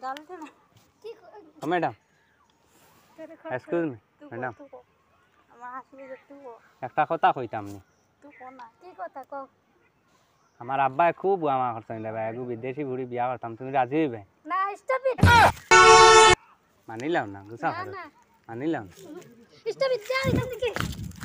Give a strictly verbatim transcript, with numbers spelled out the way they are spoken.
madam excuse me madam একটা কথা কইতাম নি কি কথা কও আমার আব্বা খুব আমার করছেন রে ভাই এগু বিদেশি বুড়ি বিয়া করতাম তুমি রাজি হইবে না স্টপ ইট মানিলাম না গুছা না না মানিলাম স্টপ ইট যাও এখান থেকে